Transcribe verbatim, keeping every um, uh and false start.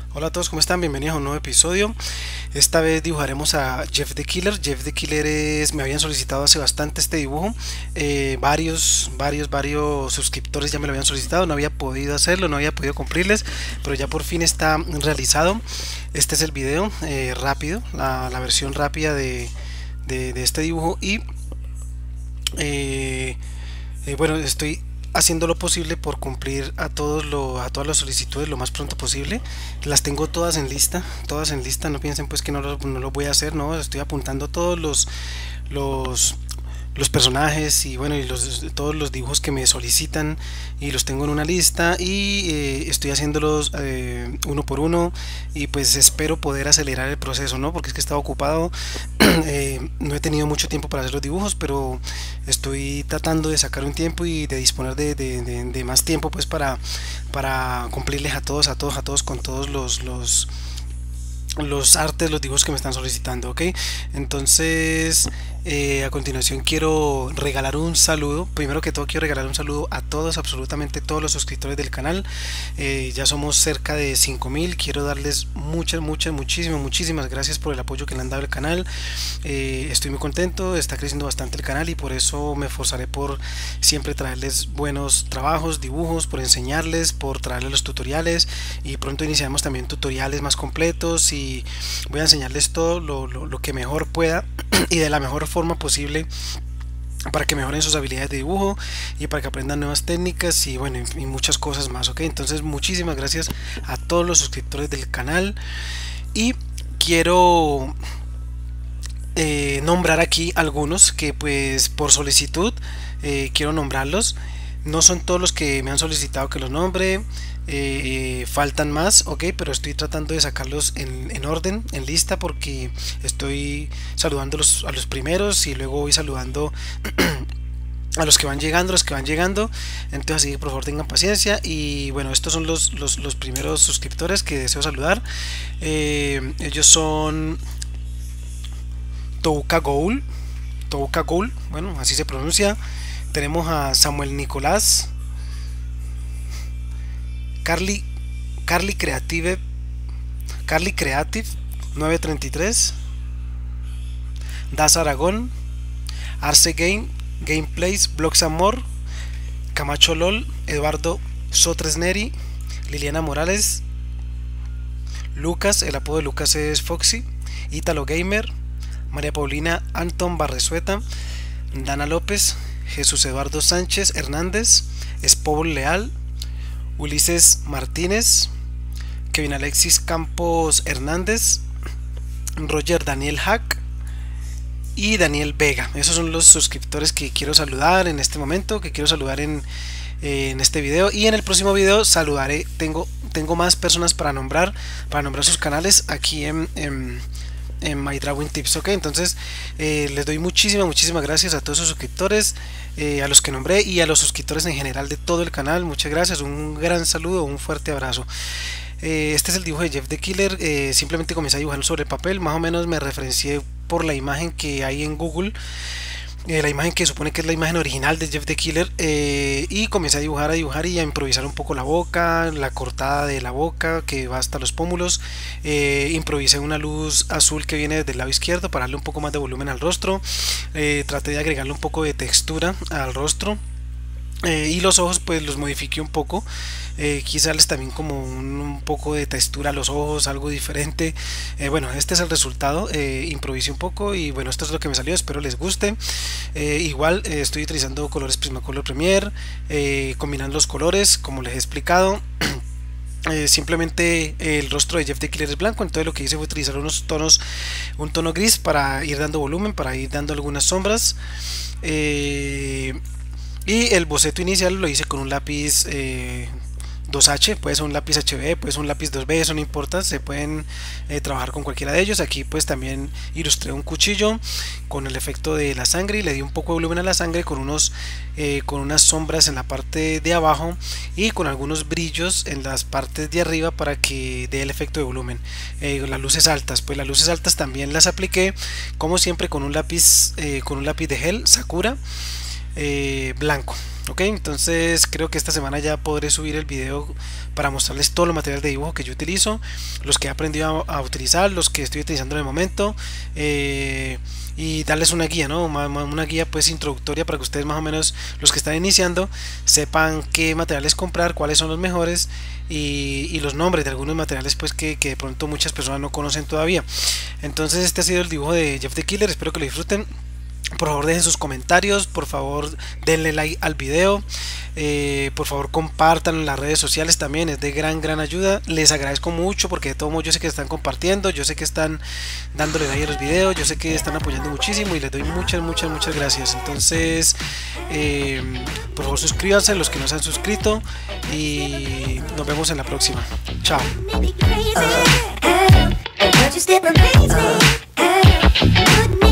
Hola a todos, ¿cómo están? Bienvenidos a un nuevo episodio. Esta vez dibujaremos a Jeff the Killer. Jeff the Killer es, me habían solicitado hace bastante este dibujo. Eh, varios, varios, varios suscriptores ya me lo habían solicitado. No había podido hacerlo, no había podido cumplirles, pero ya por fin está realizado. Este es el video eh, rápido, la, la versión rápida de, de, de este dibujo. Y eh, eh, bueno, estoy haciendo lo posible por cumplir a todos lo, a todas las solicitudes lo más pronto posible. Las tengo todas en lista, todas en lista. No piensen pues que no lo, no lo voy a hacer, no, estoy apuntando todos los los los personajes y bueno y los, todos los dibujos que me solicitan y los tengo en una lista y eh, estoy haciéndolos eh, uno por uno y pues espero poder acelerar el proceso, no, porque es que he estado ocupado. eh, no he tenido mucho tiempo para hacer los dibujos, pero estoy tratando de sacar un tiempo y de disponer de, de, de, de más tiempo pues para para cumplirles a todos a todos a todos con todos los los los artes, los dibujos que me están solicitando, ok. Entonces eh, a continuación quiero regalar un saludo. Primero que todo quiero regalar un saludo a todos, absolutamente todos los suscriptores del canal. Eh, ya somos cerca de cinco mil. Quiero darles muchas, muchas, muchísimas, muchísimas gracias por el apoyo que le han dado al canal. Eh, estoy muy contento, está creciendo bastante el canal y por eso me esforzaré por siempre traerles buenos trabajos, dibujos, por enseñarles, por traerles los tutoriales, y pronto iniciaremos también tutoriales más completos y voy a enseñarles todo lo, lo, lo que mejor pueda y de la mejor forma posible para que mejoren sus habilidades de dibujo y para que aprendan nuevas técnicas y bueno y muchas cosas más, ok. Entonces muchísimas gracias a todos los suscriptores del canal y quiero eh, nombrar aquí algunos que pues por solicitud eh, quiero nombrarlos. No son todos los que me han solicitado que los nombre, eh, faltan más, ok, pero estoy tratando de sacarlos en, en orden, en lista, porque estoy saludando los, a los primeros y luego voy saludando a los que van llegando, los que van llegando. Entonces así que por favor tengan paciencia. Y bueno, estos son los, los, los primeros suscriptores que deseo saludar. Eh, ellos son Touka Goul, Touka Goul, bueno, así se pronuncia. Tenemos a Samuel Nicolás, Carly, Carly Creative, Carly Creative nueve treinta y tres, Das Aragón, Arce Game, Gameplays, Blogs Amor, Camacho LOL, Eduardo Sotresneri, Liliana Morales, Lucas, el apodo de Lucas es Foxy, Italo Gamer, María Paulina Anton Barresueta, Dana López, Jesús Eduardo Sánchez Hernández, Spobol Leal, Ulises Martínez, Kevin Alexis Campos Hernández, Roger Daniel Hack y Daniel Vega. Esos son los suscriptores que quiero saludar en este momento, que quiero saludar en, eh, en este video, y en el próximo video saludaré, tengo, tengo más personas para nombrar, para nombrar sus canales aquí en, en en My Drawing Tips, ok. Entonces eh, les doy muchísimas muchísimas gracias a todos sus suscriptores, eh, a los que nombré y a los suscriptores en general de todo el canal. Muchas gracias, un gran saludo, un fuerte abrazo. Eh, este es el dibujo de Jeff the Killer. Eh, simplemente comencé a dibujar sobre el papel, más o menos me referencié por la imagen que hay en Google, eh, la imagen que supone que es la imagen original de Jeff the Killer, eh, y comencé a dibujar, a dibujar y a improvisar un poco la boca, la cortada de la boca que va hasta los pómulos. Eh, improvisé una luz azul que viene desde el lado izquierdo para darle un poco más de volumen al rostro. Eh, traté de agregarle un poco de textura al rostro. Eh, y los ojos pues los modifiqué un poco, eh, quise darles también como un, un poco de textura a los ojos, algo diferente. Eh, bueno, este es el resultado, eh, improvisé un poco y bueno, esto es lo que me salió, espero les guste. Eh, igual eh, estoy utilizando colores Prismacolor Premier, eh, combinando los colores como les he explicado. Eh, simplemente eh, el rostro de Jeff the Killer es blanco, entonces lo que hice fue utilizar unos tonos, un tono gris para ir dando volumen, para ir dando algunas sombras. eh, Y el boceto inicial lo hice con un lápiz eh, dos H, puede ser un lápiz H B, puede ser un lápiz dos B, eso no importa, se pueden eh, trabajar con cualquiera de ellos. Aquí pues también ilustré un cuchillo con el efecto de la sangre y le di un poco de volumen a la sangre con unos eh, con unas sombras en la parte de abajo y con algunos brillos en las partes de arriba para que dé el efecto de volumen. Eh, las luces altas, pues las luces altas también las apliqué como siempre con un lápiz eh, con un lápiz de gel Sakura eh, blanco. Ok, entonces creo que esta semana ya podré subir el video para mostrarles todo el material de dibujo que yo utilizo, los que he aprendido a, a utilizar, los que estoy utilizando en el momento, eh, y darles una guía, ¿no? Una, una guía pues introductoria para que ustedes más o menos, los que están iniciando, sepan qué materiales comprar, cuáles son los mejores y, y los nombres de algunos materiales pues que, que de pronto muchas personas no conocen todavía. Entonces este ha sido el dibujo de Jeff the Killer, espero que lo disfruten. Por favor dejen sus comentarios, por favor denle like al video, eh, por favor compartan en las redes sociales también, es de gran gran ayuda. Les agradezco mucho porque de todo modo yo sé que están compartiendo, yo sé que están dándole like a los videos, yo sé que están apoyando muchísimo y les doy muchas muchas muchas gracias. Entonces eh, por favor suscríbanse los que no se han suscrito y nos vemos en la próxima. Chao. Uh, uh, uh,